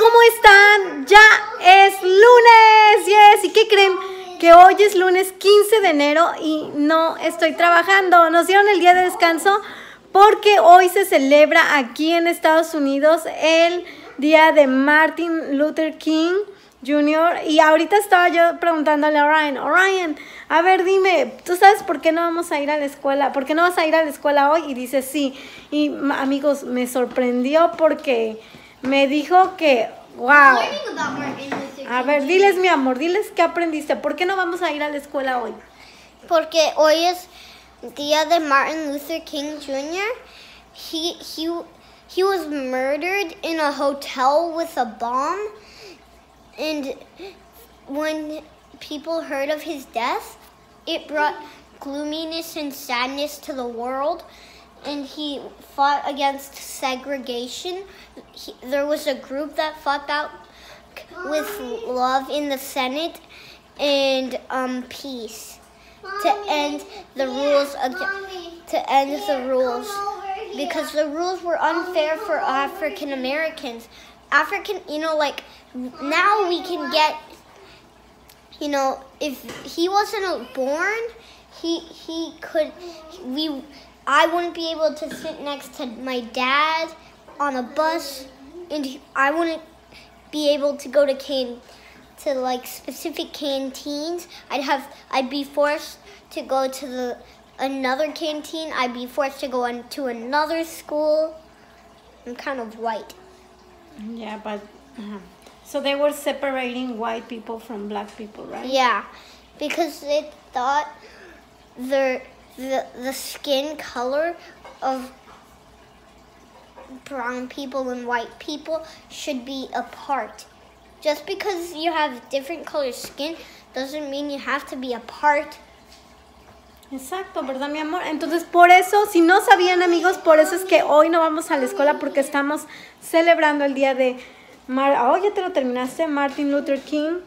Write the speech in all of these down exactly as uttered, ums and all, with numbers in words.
¿cómo están? Ya es lunes, yes. ¿Y qué creen? Que hoy es lunes quince de enero y no estoy trabajando. Nos dieron el día de descanso porque hoy se celebra aquí en Estados Unidos el día de Martin Luther King junior Y ahorita estaba yo preguntándole a Orion, Orion, a ver, dime, ¿tú sabes por qué no vamos a ir a la escuela? ¿Por qué no vas a ir a la escuela hoy? Y dice, sí. Y amigos, me sorprendió porque me dijo que, wow. A ver, diles, mi amor, diles qué aprendiste. ¿Por qué no vamos a ir a la escuela hoy? Porque hoy es día de Martin Luther King junior He, he, he was murdered in a hotel with a bomb. And when people heard of his death, it brought gloominess and sadness to the world. And he fought against segregation. He, there was a group that fought that with love in the Senate and um, peace to end the rules to end the rules because the rules were unfair for African Americans. African, you know, like now we can get, you know, if he wasn't born, he he could we I wouldn't be able to sit next to my dad on a bus, and I wouldn't be able to go to can to like specific canteens. I'd have I'd be forced to go to the another canteen. I'd be forced to go on to another school. I'm kind of white. Yeah, but uh, so they were separating white people from black people, right? Yeah, because they thought the the the skin color of brown people and white people should be apart. Just because you have different color skin doesn't mean you have to be apart. Exacto, ¿verdad, mi amor? Entonces, por eso, si no sabían, amigos, por eso es que hoy no vamos a la escuela porque estamos celebrando el día de Mar oh, ya te lo terminaste, Martin Luther King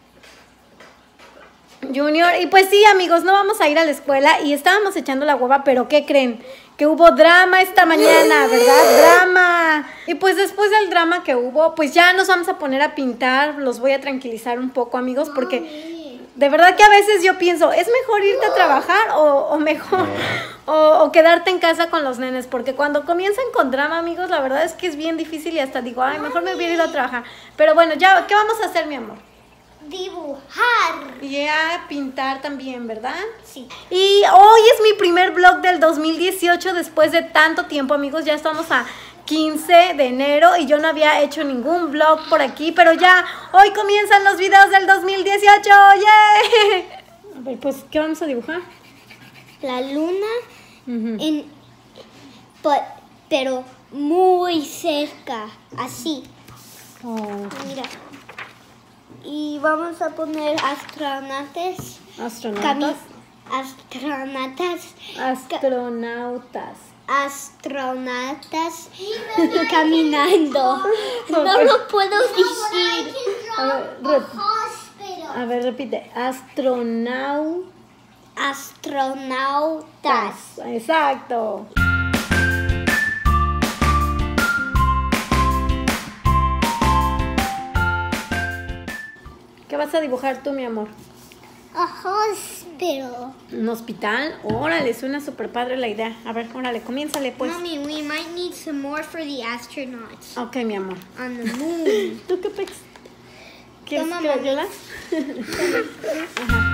junior Y pues sí, amigos, no vamos a ir a la escuela y estábamos echando la hueva, pero ¿qué creen? Que hubo drama esta mañana, ¿verdad? ¡Drama! Y pues después del drama que hubo, pues ya nos vamos a poner a pintar. Los voy a tranquilizar un poco, amigos, porque de verdad que a veces yo pienso, ¿es mejor irte a trabajar o, o mejor o, o quedarte en casa con los nenes? Porque cuando comienzan con drama, amigos, la verdad es que es bien difícil y hasta digo, ay, mejor me hubiera ido a trabajar. Pero bueno, ya, ¿qué vamos a hacer, mi amor? Dibujar. Y a pintar también, ¿verdad? Sí. Y hoy es mi primer vlog del dos mil dieciocho después de tanto tiempo, amigos. Ya estamos a quince de enero y yo no había hecho ningún vlog por aquí, pero ya hoy comienzan los videos del dos mil dieciocho. ¡Yeah! A ver, pues, ¿qué vamos a dibujar? La luna, Uh-huh. en, but, pero muy cerca, así. Oh, Mira. Y vamos a poner astronautas. astronautas. Astronautas. Astronautas. Astronautas y caminando. No Okay. lo puedo decir. A ver, rep- a ver, repite. Astronautas. Astronautas. Exacto. ¿Qué vas a dibujar tú, mi amor? A hospital. ¿Un hospital? Órale, suena súper padre la idea. A ver, órale, comiénzale pues. Mommy, we might need some more for the astronauts Ok, mi amor. on the moon. ¿Tú qué pex? ¿Quieres Toma, que la mami. ayudas? Ajá.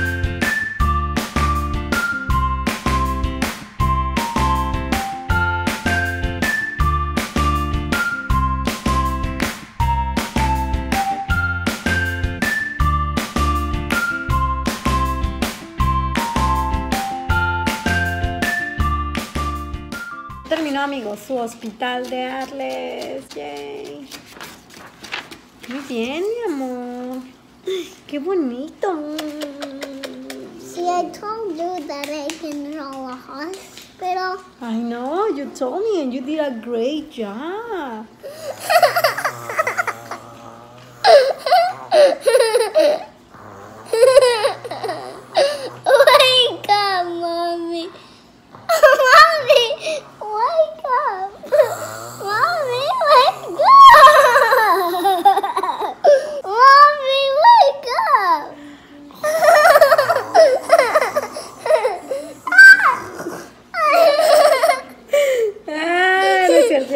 Terminó, amigos, su hospital de Arles. Yay. Muy bien, mi amor. Qué bonito. See, I told you that I can draw a hospital. I know, you told me and you did a great job. Wake up, Mommy. Mommy, wake up. Mommy, wake up.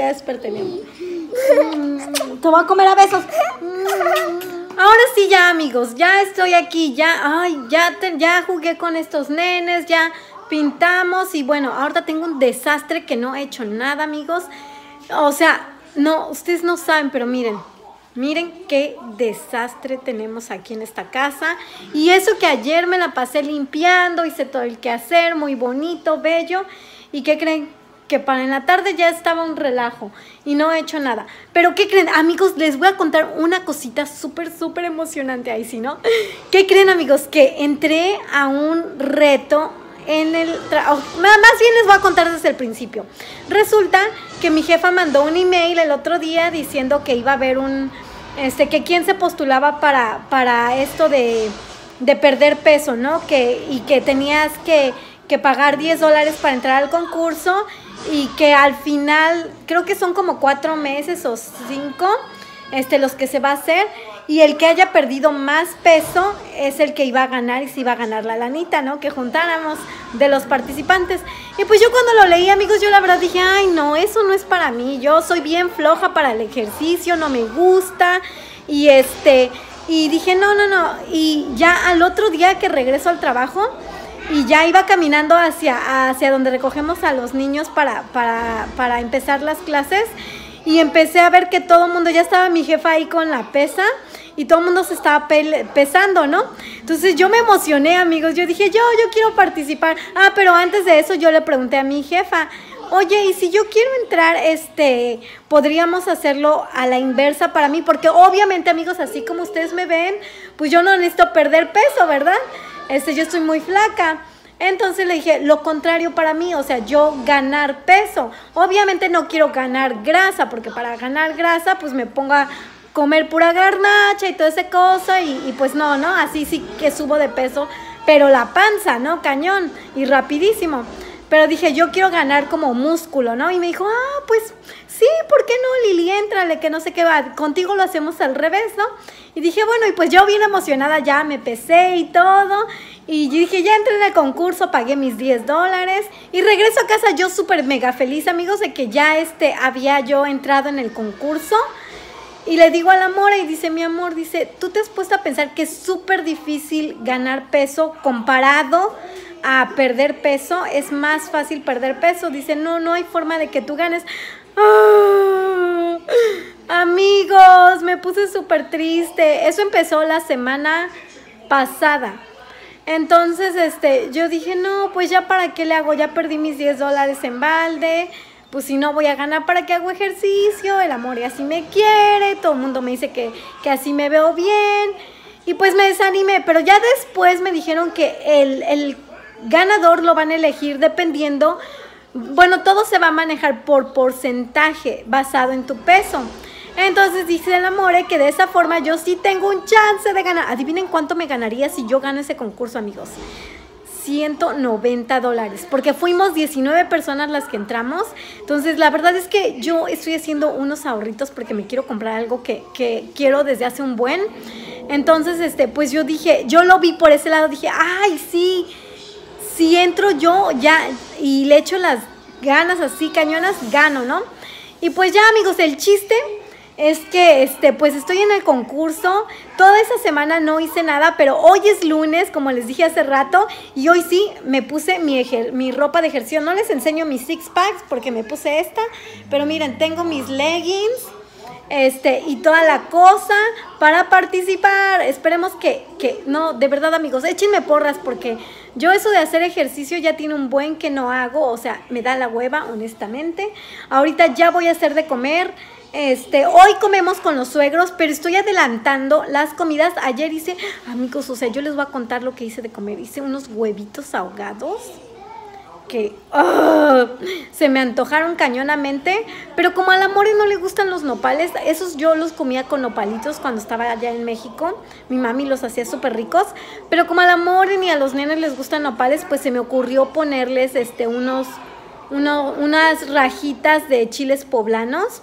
ya desperté, mi amor. Mm, te voy a comer a besos. Mm. Ahora sí ya, amigos, ya estoy aquí, ya, ay, ya, te, ya jugué con estos nenes, ya pintamos y bueno, ahorita tengo un desastre que no he hecho nada, amigos. O sea, no, ustedes no saben, pero miren, miren qué desastre tenemos aquí en esta casa. Y eso que ayer me la pasé limpiando, hice todo el quehacer, muy bonito, bello. ¿Y qué creen? Que para en la tarde ya estaba un relajo y no he hecho nada. Pero ¿qué creen? Amigos, les voy a contar una cosita súper, súper emocionante ahí, ¿sí, no? ¿Qué creen, amigos? Que entré a un reto en el trabajo. Más bien les voy a contar desde el principio. Resulta que mi jefa mandó un email el otro día diciendo que iba a haber un, este, que quién se postulaba para, para esto de, de perder peso, ¿no? Que, y que tenías que, que pagar diez dólares para entrar al concurso y que al final, creo que son como cuatro meses o cinco, este, los que se va a hacer. Y el que haya perdido más peso es el que iba a ganar y se iba a ganar la lanita, ¿no? Que juntáramos de los participantes. Y pues yo cuando lo leí, amigos, yo la verdad dije, ay, no, eso no es para mí. Yo soy bien floja para el ejercicio, no me gusta. Y este, y dije, no, no, no. Y ya al otro día que regreso al trabajo y ya iba caminando hacia, hacia donde recogemos a los niños para, para, para empezar las clases. Y empecé a ver que todo el mundo, ya estaba mi jefa ahí con la pesa y todo el mundo se estaba pesando, ¿no? Entonces yo me emocioné, amigos, yo dije, yo, yo quiero participar. Ah, pero antes de eso yo le pregunté a mi jefa, oye, y si yo quiero entrar, este, podríamos hacerlo a la inversa para mí, porque obviamente, amigos, así como ustedes me ven, pues yo no necesito perder peso, ¿verdad? Este, yo estoy muy flaca. Entonces le dije, lo contrario para mí, o sea, yo ganar peso. Obviamente no quiero ganar grasa, porque para ganar grasa, pues me pongo a comer pura garnacha y toda esa cosa, y, y pues no, ¿no? Así sí que subo de peso, pero la panza, ¿no? Cañón y rapidísimo. Pero dije, yo quiero ganar como músculo, ¿no? Y me dijo, ah, pues sí, ¿por qué no, Lili? Éntrale, que no sé qué va. Contigo lo hacemos al revés, ¿no? Y dije, bueno, y pues yo bien emocionada ya me pesé y todo. Y dije, ya entré en el concurso, pagué mis diez dólares. Y regreso a casa yo súper mega feliz, amigos, de que ya este, había yo entrado en el concurso. Y le digo al amor, y dice, mi amor, dice, ¿tú te has puesto a pensar que es súper difícil ganar peso comparado a perder peso? Es más fácil perder peso. Dice, no, no hay forma de que tú ganes. ¡Ah! Amigos, me puse súper triste. Eso empezó la semana pasada. Entonces, este, yo dije, no, pues ya para qué le hago, ya perdí mis diez dólares en balde. Pues si no voy a ganar, ¿para qué hago ejercicio? El amor y así me quiere, todo el mundo me dice que, que así me veo bien. Y pues me desanimé, pero ya después me dijeron que el, el ganador lo van a elegir dependiendo, bueno, todo se va a manejar por porcentaje basado en tu peso. Entonces dice el amore que de esa forma yo sí tengo un chance de ganar. Adivinen cuánto me ganaría si yo gano ese concurso, amigos. ciento noventa dólares, porque fuimos diecinueve personas las que entramos. Entonces la verdad es que yo estoy haciendo unos ahorritos porque me quiero comprar algo que, que quiero desde hace un buen. Entonces este pues yo dije, yo lo vi por ese lado, dije, ay sí, si entro yo ya y le echo las ganas así cañonas, gano, ¿no? Y pues ya, amigos, el chiste es que este pues estoy en el concurso. Toda esa semana no hice nada, pero hoy es lunes, como les dije hace rato, y hoy sí me puse mi, ejer mi ropa de ejercicio. No les enseño mis six packs porque me puse esta, pero miren, tengo mis leggings este y toda la cosa para participar. Esperemos que, que no, de verdad, amigos, échenme porras, porque yo eso de hacer ejercicio ya tiene un buen que no hago, o sea, me da la hueva, honestamente. Ahorita ya voy a hacer de comer. Este, hoy comemos con los suegros, pero estoy adelantando las comidas. Ayer hice, amigos, o sea, yo les voy a contar lo que hice de comer. Hice unos huevitos ahogados que oh, se me antojaron cañonamente, pero como al amor no le gustan los nopales, esos yo los comía con nopalitos cuando estaba allá en México. Mi mami los hacía súper ricos, pero como al amor ni a los nenes les gustan nopales, pues se me ocurrió ponerles este, unos, uno, unas rajitas de chiles poblanos.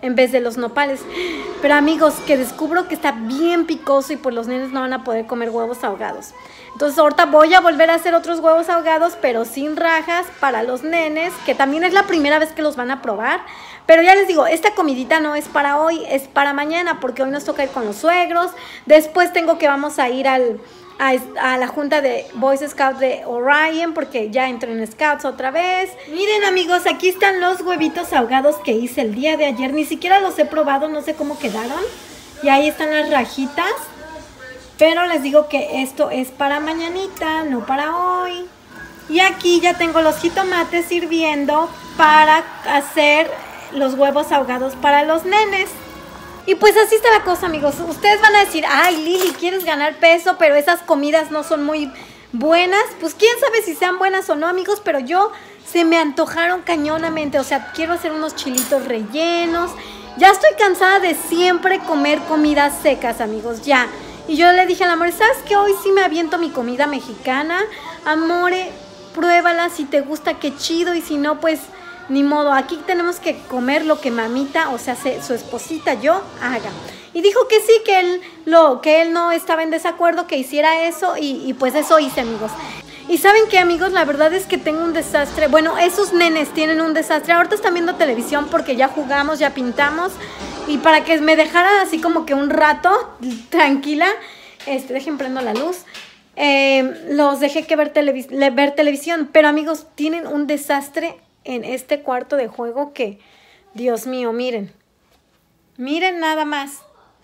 en vez de los nopales. Pero amigos, que descubro que está bien picoso y pues los nenes no van a poder comer huevos ahogados. Entonces ahorita voy a volver a hacer otros huevos ahogados, pero sin rajas para los nenes, que también es la primera vez que los van a probar. Pero ya les digo, esta comidita no es para hoy, es para mañana, porque hoy nos toca ir con los suegros. Después tengo que vamos a ir al, a, a la junta de Boys Scouts de Orion, porque ya entro en Scouts otra vez. Miren amigos, aquí están los huevitos ahogados que hice el día de ayer. Ni siquiera los he probado, no sé cómo quedaron. Y ahí están las rajitas. Pero les digo que esto es para mañanita, no para hoy. Y aquí ya tengo los jitomates hirviendo para hacer los huevos ahogados para los nenes. Y pues así está la cosa, amigos. Ustedes van a decir, ay, Lili, quieres ganar peso, pero esas comidas no son muy buenas. Pues quién sabe si sean buenas o no, amigos, pero yo se me antojaron cañonamente. O sea, quiero hacer unos chilitos rellenos. Ya estoy cansada de siempre comer comidas secas, amigos, ya. Y yo le dije al Amore, ¿sabes qué? Hoy sí me aviento mi comida mexicana. Amore, pruébala, si te gusta, qué chido. Y si no, pues, ni modo. Aquí tenemos que comer lo que mamita, o sea, su esposita, yo, haga. Y dijo que sí, que él, lo, que él no estaba en desacuerdo, que hiciera eso. Y, y pues eso hice, amigos. Y ¿saben qué, amigos? La verdad es que tengo un desastre. Bueno, esos nenes tienen un desastre. Ahorita están viendo televisión porque ya jugamos, ya pintamos. Y para que me dejaran así como que un rato tranquila, este, dejen prendo la luz, eh, los dejé que ver, televis ver televisión. Pero amigos, tienen un desastre en este cuarto de juego que, Dios mío, miren. Miren nada más.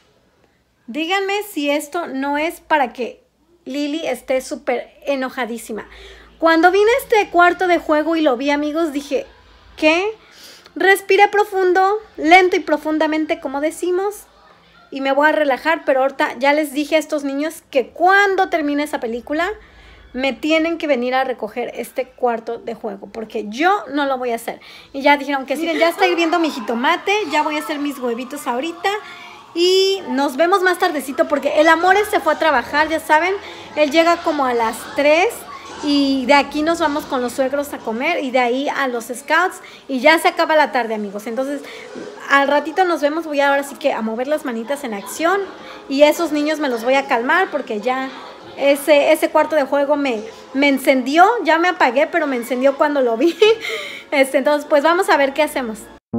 Díganme si esto no es para que Lili esté súper enojadísima. Cuando vine a este cuarto de juego y lo vi, amigos, dije, ¿qué? Respiré profundo, lento y profundamente, como decimos, y me voy a relajar. Pero ahorita ya les dije a estos niños que cuando termine esa película me tienen que venir a recoger este cuarto de juego, porque yo no lo voy a hacer. Y ya dijeron que sí. Miren, ya está hirviendo mi jitomate, ya voy a hacer mis huevitos ahorita. Y nos vemos más tardecito porque el Amore se fue a trabajar, ya saben. Él llega como a las tres. Y de aquí nos vamos con los suegros a comer y de ahí a los Scouts y ya se acaba la tarde, amigos. Entonces, al ratito nos vemos. Voy ahora sí que a mover las manitas en acción y esos niños me los voy a calmar porque ya ese, ese cuarto de juego me, me encendió. Ya me apagué, pero me encendió cuando lo vi. Este, entonces, pues vamos a ver qué hacemos.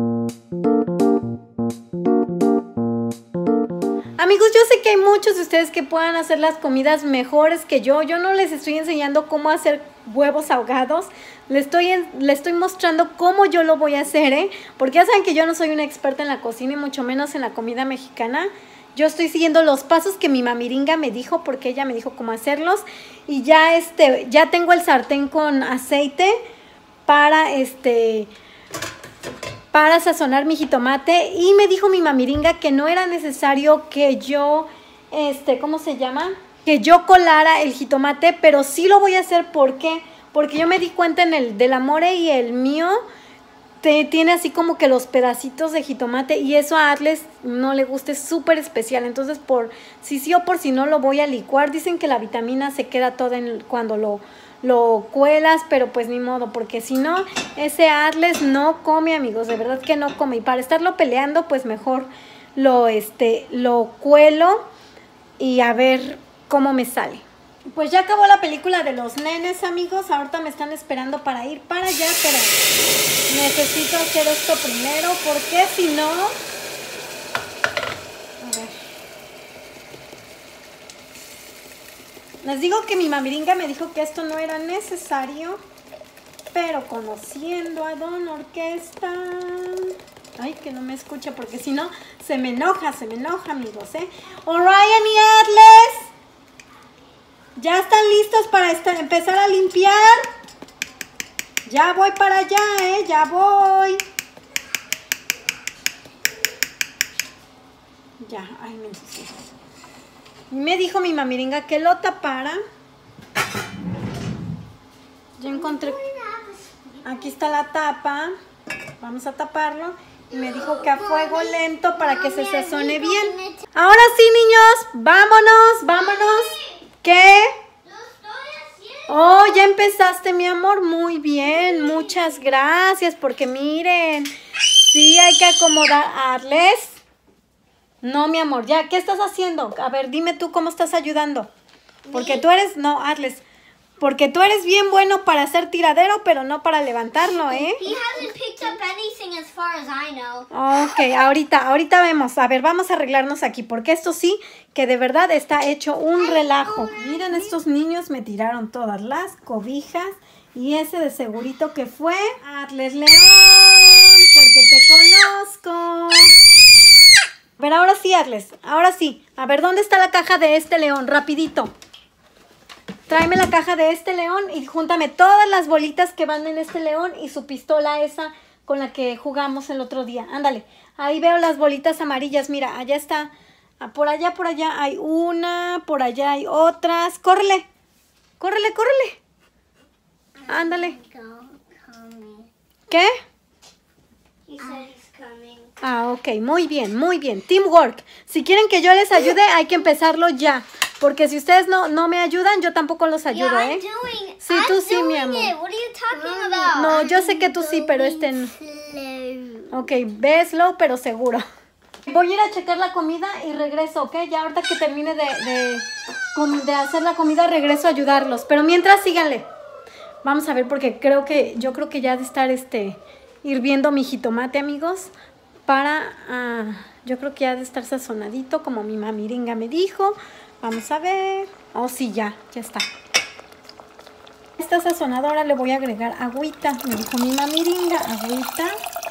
Amigos, yo sé que hay muchos de ustedes que puedan hacer las comidas mejores que yo. Yo no les estoy enseñando cómo hacer huevos ahogados. Les estoy, en, les estoy mostrando cómo yo lo voy a hacer, ¿eh? Porque ya saben que yo no soy una experta en la cocina y mucho menos en la comida mexicana. Yo estoy siguiendo los pasos que mi mamiringa me dijo, porque ella me dijo cómo hacerlos. Y ya, este, ya tengo el sartén con aceite para este... para sazonar mi jitomate. Y me dijo mi mamiringa que no era necesario que yo, este, ¿cómo se llama? Que yo colara el jitomate, pero sí lo voy a hacer. ¿Por qué? Porque yo me di cuenta en el del Amore y el mío, te, tiene así como que los pedacitos de jitomate y eso a Atlas no le gusta, es súper especial. Entonces, por si sí o por si no lo voy a licuar. Dicen que la vitamina se queda toda en, cuando lo... lo cuelas, pero pues ni modo, porque si no, ese Atlas no come, amigos, de verdad que no come. Y para estarlo peleando, pues mejor lo, este, lo cuelo y a ver cómo me sale. Pues ya acabó la película de los nenes, amigos. Ahorita me están esperando para ir para allá, pero necesito hacer esto primero, porque si no... A ver. Les digo que mi mamiringa me dijo que esto no era necesario, pero conociendo a Don Orquesta... Ay, que no me escucha, porque si no, se me enoja, se me enoja, amigos, ¿eh? Orion y Atlas, ¿ya están listos para esta, empezar a limpiar? Ya voy para allá, ¿eh? Ya voy. Ya, ay, me ensucié. Y me dijo mi mamiringa que lo tapara. Ya encontré. Aquí está la tapa. Vamos a taparlo. Y me dijo que a fuego lento para que se sazone bien. Ahora sí, niños. Vámonos, vámonos. ¿Qué? Oh, ya empezaste, mi amor. Muy bien. Muchas gracias. Porque miren, Sí, hay que acomodar. Arles. No, mi amor, ya, ¿qué estás haciendo? A ver, dime tú cómo estás ayudando. Porque tú eres, no, Arles, porque tú eres bien bueno para hacer tiradero, pero no para levantarlo, ¿eh? He hasn't picked up anything as far as I know. Ok, ahorita, ahorita vemos. A ver, vamos a arreglarnos aquí, porque esto sí, que de verdad está hecho un relajo. Miren, estos niños me tiraron todas las cobijas y ese de segurito que fue Arles León, porque te conozco. Pero ahora sí, Arles, ahora sí. A ver, ¿dónde está la caja de este león? Rapidito. Tráeme la caja de este león y júntame todas las bolitas que van en este león y su pistola esa con la que jugamos el otro día. Ándale, ahí veo las bolitas amarillas. Mira, allá está. Por allá, por allá hay una, por allá hay otras. ¡Córrele! ¡Córrele, córrele! Ándale. ¿Qué? He said he's coming. Ah, ok, muy bien, muy bien. Teamwork. Si quieren que yo les ayude, hay que empezarlo ya. Porque si ustedes no, no me ayudan, yo tampoco los ayudo, Yeah, ¿eh? I'm doing, Sí, I'm tú sí, doing mi amor. It. What are you talking about? No, yo sé que tú sí, pero este no. Ok, ve slow, pero seguro. Voy a ir a checar la comida y regreso, ¿ok? Ya ahorita que termine de, de, de hacer la comida, regreso a ayudarlos. Pero mientras, síganle. Vamos a ver, porque creo que, yo creo que ya ha de estar este, hirviendo mi jitomate, amigos. Para, uh, yo creo que ya ha de estar sazonadito, como mi mamiringa me dijo. Vamos a ver. Oh, sí, ya, ya está. Esta sazonadora le voy a agregar agüita. Me dijo mi mamiringa, agüita.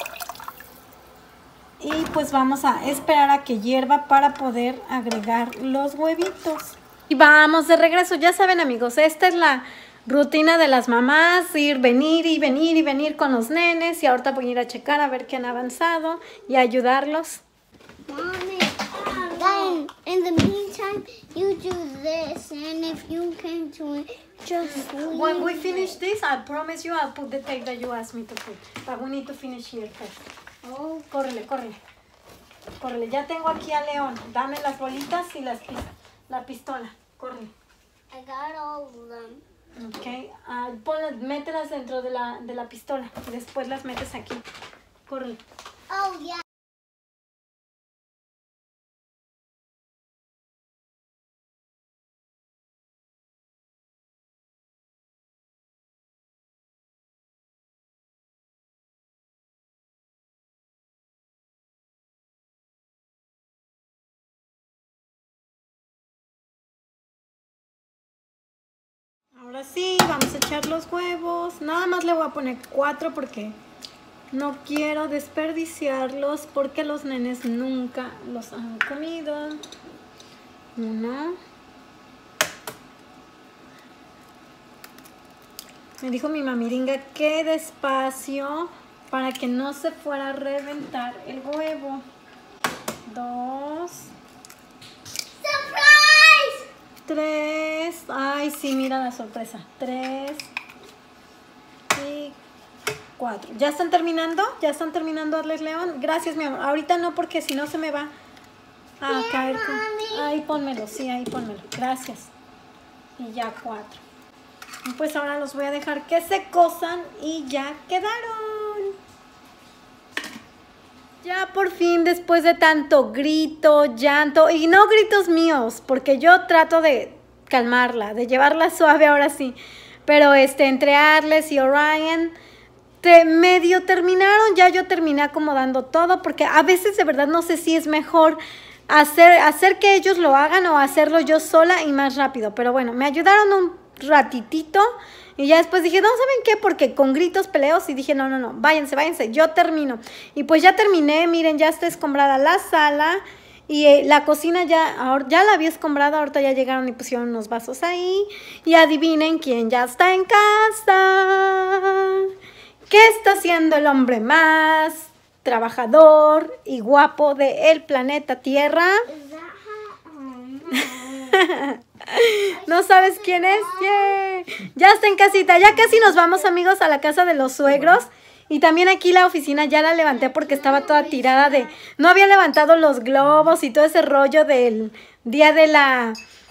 Y pues vamos a esperar a que hierva para poder agregar los huevitos. Y vamos de regreso. Ya saben, amigos, esta es la rutina de las mamás. Ir, venir y venir y venir con los nenes. Y ahorita voy a ir a checar a ver qué han avanzado y a ayudarlos. Mommy, then in the meantime, you do this, and if you can do it, just leave When we it. finish this, I promise you I'll put the tape that you asked me to put. But we need to finish here first. Oh, córrele, córrele. Córrele, ya tengo aquí a León. Dame las bolitas y las pis la pistola. Córrele. I got all of them. Ok, uh, ponlas, mételas dentro de la, de la pistola y después las metes aquí. Córrele. Oh, yeah. Ahora sí, vamos a echar los huevos. Nada más le voy a poner cuatro porque no quiero desperdiciarlos porque los nenes nunca los han comido. Uno. Me dijo mi mamiringa que despacio para que no se fuera a reventar el huevo. Dos. Surprise! Tres. Ay, sí, mira la sorpresa. Tres. Y cuatro. ¿Ya están terminando? ¿Ya están terminando, Arles León? Gracias, mi amor. Ahorita no, porque si no se me va a Yeah, caer. Con... mami. Ahí pónmelo, sí, ahí pónmelo. Gracias. Y ya cuatro. Pues ahora los voy a dejar que se cosan y ya quedaron. Ya por fin, después de tanto grito, llanto, y no gritos míos, porque yo trato de calmarla, de llevarla suave ahora sí. Pero este, entre Arles y Orion, te, medio terminaron, ya yo terminé acomodando todo, porque a veces de verdad no sé si es mejor hacer, hacer que ellos lo hagan o hacerlo yo sola y más rápido. Pero bueno, me ayudaron un ratitito y ya después dije, no, ¿saben qué? Porque con gritos, peleos, y dije, no, no, no, váyanse, váyanse, yo termino. Y pues ya terminé, miren, ya está escombrada la sala y eh, la cocina ya, ahora, ya la había escombrado, ahorita ya llegaron y pusieron unos vasos ahí. Y adivinen quién ya está en casa. ¿Qué está haciendo el hombre más trabajador y guapo del planeta Tierra? Is that how? Oh, no. ¿No sabes quién es? Yeah. Ya está en casita. Ya casi nos vamos, amigos, a la casa de los suegros. Y también aquí la oficina ya la levanté porque estaba toda tirada de... No había levantado los globos y todo ese rollo del día de la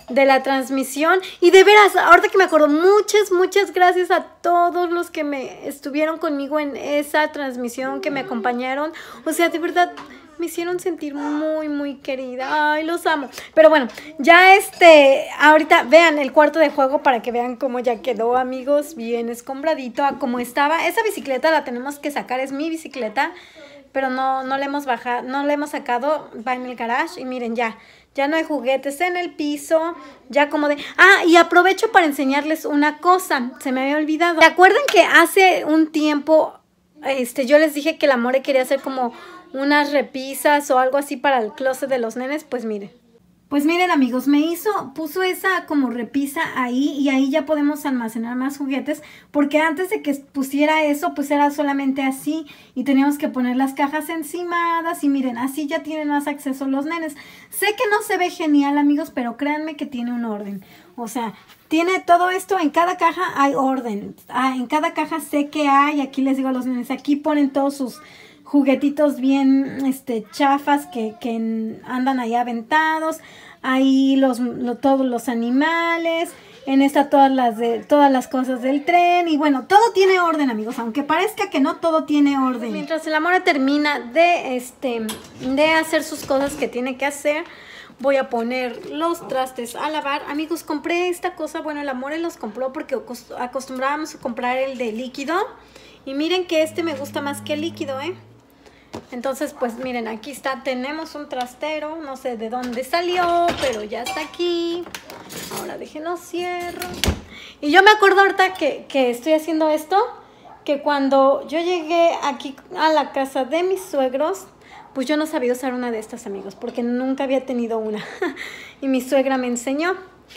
de la transmisión. Y de veras, ahorita que me acuerdo, muchas, muchas gracias a todos los que me estuvieron conmigo en esa transmisión, que me acompañaron. O sea, de verdad, me hicieron sentir muy, muy querida. Ay, los amo. Pero bueno, ya este, ahorita vean el cuarto de juego para que vean cómo ya quedó, amigos, bien escombradito a como estaba. Esa bicicleta la tenemos que sacar, es mi bicicleta, pero no, no le hemos bajado, no le hemos sacado, va en el garage y miren ya. Ya no hay juguetes en el piso, ya como de... Ah, y aprovecho para enseñarles una cosa, se me había olvidado. ¿Se acuerdan que hace un tiempo este, yo les dije que la More quería hacer como unas repisas o algo así para el closet de los nenes? Pues miren. Pues miren, amigos, me hizo, puso esa como repisa ahí y ahí ya podemos almacenar más juguetes, porque antes de que pusiera eso, pues era solamente así y teníamos que poner las cajas encimadas y miren, así ya tienen más acceso los nenes. Sé que no se ve genial, amigos, pero créanme que tiene un orden. O sea, tiene todo esto, en cada caja hay orden. Ah, en cada caja sé que hay, aquí les digo a los nenes, aquí ponen todos sus juguetitos bien este, chafas que, que andan ahí aventados. Ahí los, lo, todos los animales. En esta todas las, de, todas las cosas del tren. Y bueno, todo tiene orden, amigos. Aunque parezca que no, todo tiene orden. Mientras el Amore termina de, este, de hacer sus cosas que tiene que hacer, voy a poner los trastes a lavar. Amigos, compré esta cosa. Bueno, el Amore los compró porque acostumbrábamos a comprar el de líquido. Y miren que este me gusta más que el líquido, ¿eh? Entonces, pues miren, aquí está, tenemos un trastero, no sé de dónde salió, pero ya está aquí. Ahora déjenlo cierro. Y yo me acuerdo ahorita que, que estoy haciendo esto, que cuando yo llegué aquí a la casa de mis suegros, pues yo no sabía usar una de estas, amigos, porque nunca había tenido una. Y mi suegra me enseñó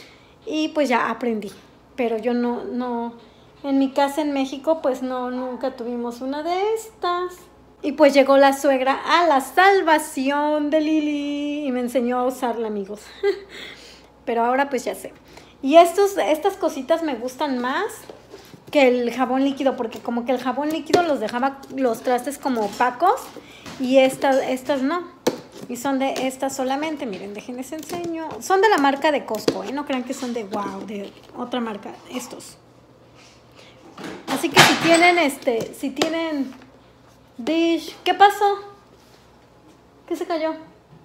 y pues ya aprendí. Pero yo no, no, en mi casa en México, pues no, nunca tuvimos una de estas. Y pues llegó la suegra a la salvación de Lili y me enseñó a usarla, amigos. Pero ahora pues ya sé. Y estos, estas cositas me gustan más que el jabón líquido, porque como que el jabón líquido los dejaba los trastes como opacos y estas, estas no. Y son de estas solamente, miren, déjenles enseño. Son de la marca de Costco, ¿eh? No crean que son de Wow, de otra marca, estos. Así que si tienen, este, si tienen... Dish, ¿qué pasó? ¿Qué se cayó?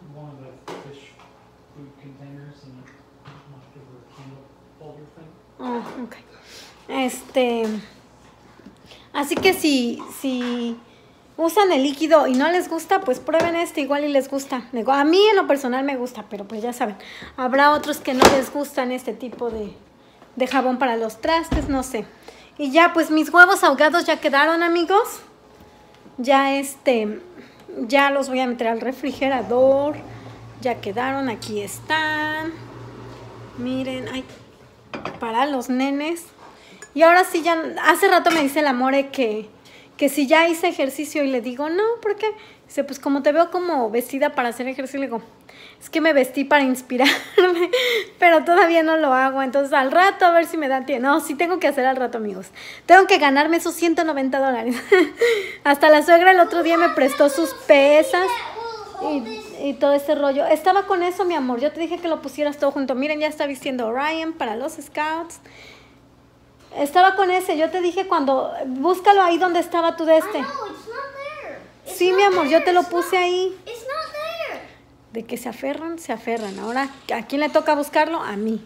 Oh, ok. Este, así que si, si usan el líquido y no les gusta, pues prueben este, igual y les gusta. Digo, a mí en lo personal me gusta, pero pues ya saben, habrá otros que no les gustan este tipo de, de jabón para los trastes, no sé. Y ya, pues mis huevos ahogados ya quedaron, amigos. Ya este, ya los voy a meter al refrigerador. Ya quedaron, aquí están. Miren, ay, para los nenes. Y ahora sí ya, hace rato me dice el Amore que, que si ya hice ejercicio y le digo, no, ¿por qué? Dice, pues como te veo como vestida para hacer ejercicio, le digo, es que me vestí para inspirarme, pero todavía no lo hago. Entonces al rato a ver si me da tiempo. No, sí tengo que hacer al rato, amigos. Tengo que ganarme esos ciento noventa dólares. Hasta la suegra el otro día me prestó sus pesas y, y todo ese rollo. Estaba con eso, mi amor. Yo te dije que lo pusieras todo junto. Miren, ya está vistiendo Orion para los scouts. Estaba con ese. Yo te dije cuando... Búscalo ahí donde estaba tu de este. Sí, mi amor, yo te lo puse ahí. De que se aferran, se aferran. Ahora, ¿a quién le toca buscarlo? A mí.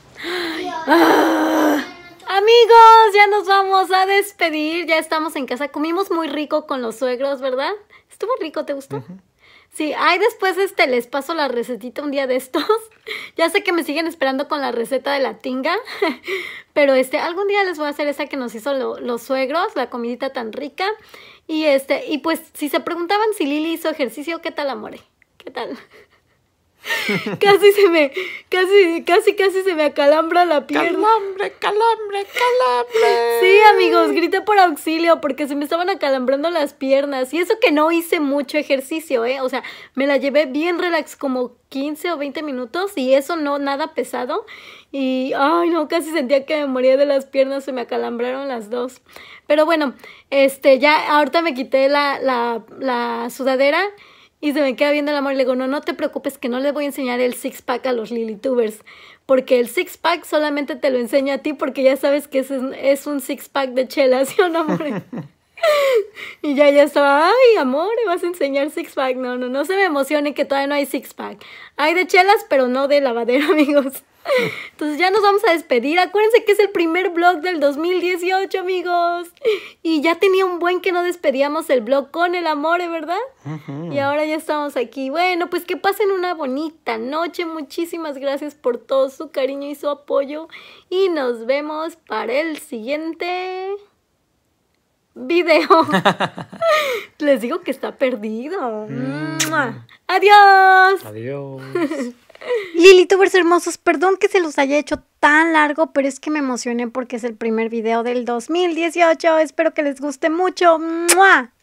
¡Ah! Amigos, ya nos vamos a despedir. Ya estamos en casa. Comimos muy rico con los suegros, ¿verdad? Estuvo rico, ¿te gustó? Uh-huh. Sí, ahí después este, les paso la recetita un día de estos. Ya sé que me siguen esperando con la receta de la tinga. Pero este, algún día les voy a hacer esa que nos hizo lo, los suegros, la comidita tan rica. Y este, y pues, si se preguntaban si Lili hizo ejercicio, ¿qué tal, Amore? ¿Qué tal? Casi se me, casi, casi, casi se me acalambra la pierna. Calambre, calambre, calambre. Sí, amigos, grité por auxilio porque se me estaban acalambrando las piernas. Y eso que no hice mucho ejercicio, ¿eh? O sea, me la llevé bien relax, como quince o veinte minutos y eso no, nada pesado. Y, ay, no, casi sentía que me moría de las piernas, se me acalambraron las dos. Pero bueno, este, ya ahorita me quité la, la, la sudadera. Y se me queda viendo el amor y le digo, no, no te preocupes que no les voy a enseñar el six pack a los Lilitubers, porque el six pack solamente te lo enseño a ti porque ya sabes que es, es un six pack de chela, ¿sí o no, amor? Y ya ya estaba, ay, amor, ¿me vas a enseñar six pack? No, no, no se me emocione que todavía no hay six pack. Hay de chelas, pero no de lavadero, amigos. Entonces ya nos vamos a despedir. Acuérdense que es el primer vlog del dos mil dieciocho, amigos. Y ya tenía un buen que no despedíamos el vlog con el amor, ¿verdad? Uh-huh. Y ahora ya estamos aquí. Bueno, pues que pasen una bonita noche. Muchísimas gracias por todo su cariño y su apoyo. Y nos vemos para el siguiente video. Les digo que está perdido. Mm. Adiós. Adiós. Lilitubers hermosos, perdón que se los haya hecho tan largo, pero es que me emocioné porque es el primer video del dos mil dieciocho. Espero que les guste mucho. ¡Mua!